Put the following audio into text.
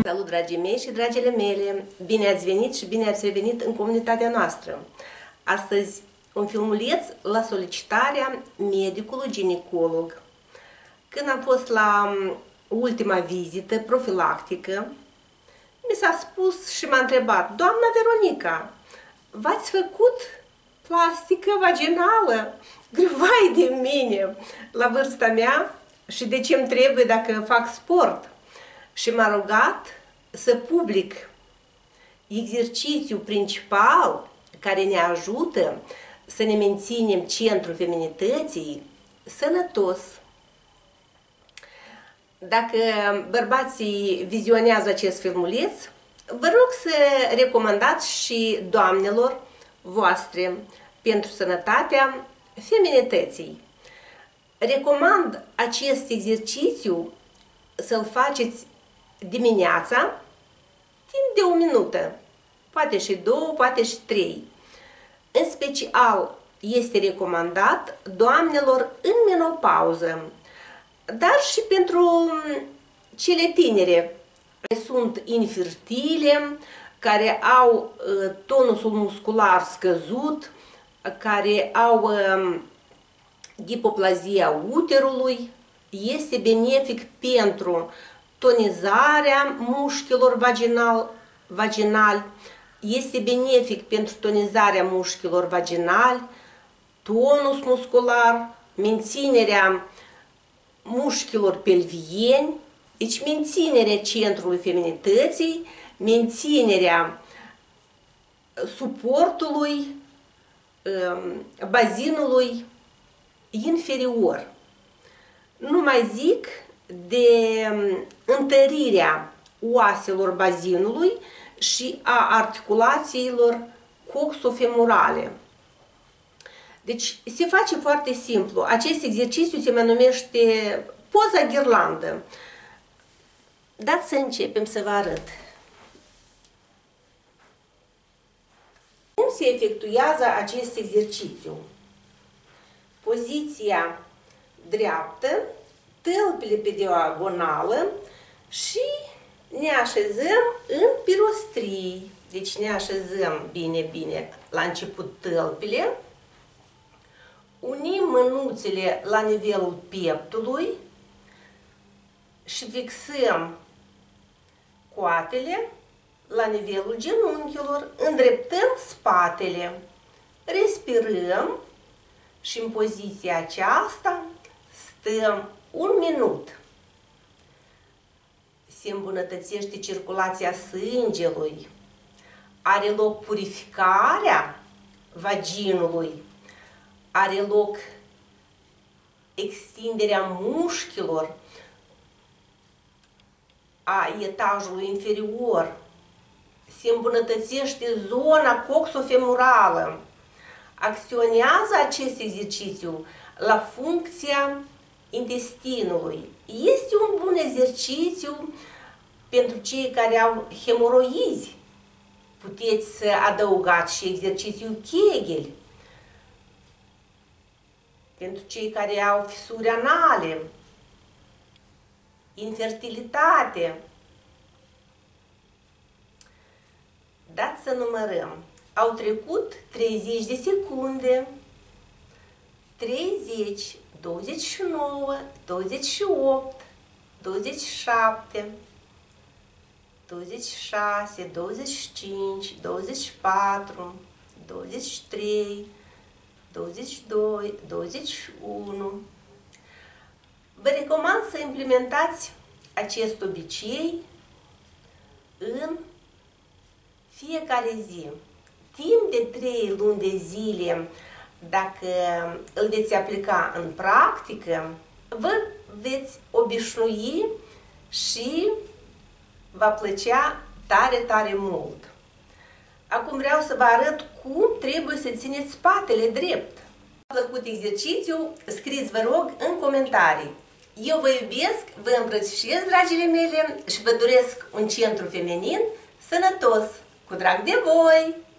Salut, dragii mei și dragile mele! Bine ați venit și bine ați revenit în comunitatea noastră. Astăzi un filmuleț la solicitarea medicului ginecolog. Când am fost la ultima vizită profilactică, mi s-a spus și m-a întrebat: Doamna Veronica, v-ați făcut plastică vaginală? Vai de mine, la vârsta mea și de ce îmi trebuie dacă fac sport. Și m-a rugat să public exercițiul principal care ne ajută să ne menținem centrul feminității sănătos. Dacă bărbații vizionează acest filmuleț, vă rog să recomandați și doamnelor voastre pentru sănătatea feminității. Recomand acest exercițiu să-l faceți dimineața, timp de 1 minută, poate și 2, poate și 3. În special este recomandat doamnelor în menopauză, dar și pentru cele tinere care sunt infertile, care au tonusul muscular scăzut, care au hipoplazia uterului. Este benefic pentru tonizarea mușchilor vaginali, este benefic pentru tonizarea mușchilor vaginali, tonus muscular, menținerea mușchilor pelvieni, deci menținerea centrului feminității, menținerea suportului bazinului inferior. Nu mai zic de întărirea oaselor bazinului și a articulațiilor coxofemorale. Deci se face foarte simplu. Acest exercițiu se numește poza ghirlandă. Dați să începem să vă arăt. Cum se efectuează acest exercițiu? Poziția dreaptă, tălpile pe diagonală și ne așezăm în pirostrii. Deci ne așezăm bine la început tălpile, unim mânuțele la nivelul pieptului și fixăm coatele la nivelul genunchilor, îndreptăm spatele, respirăm și în poziția aceasta stăm 1 minut. Se îmbunătățește circulația sângelui, are loc purificarea vaginului, are loc extinderea mușchilor a etajului inferior, se îmbunătățește zona coxofemorală. Acționează acest exercițiu la funcția intestinului. Este un bun exercițiu pentru cei care au hemoroizi. Puteți să adăugați și exercițiul Kegel. Pentru cei care au fisuri anale, infertilitate. Dați să numărăm. Au trecut 30 de secunde, 30, 29, 28, 27, 26, 25, 24, 23, 22, 21. Vă recomand să implementați acest obicei în fiecare zi. Timp de 3 luni de zile, dacă îl veți aplica în practică, vă veți obișnui și va plăcea tare mult. Acum vreau să vă arăt cum trebuie să țineți spatele drept. V-a plăcut exercițiul? Scrieți, vă rog, în comentarii. Eu vă iubesc, vă îmbrățișez, dragile mele, și vă doresc un centru feminin sănătos. Cu drag de voi!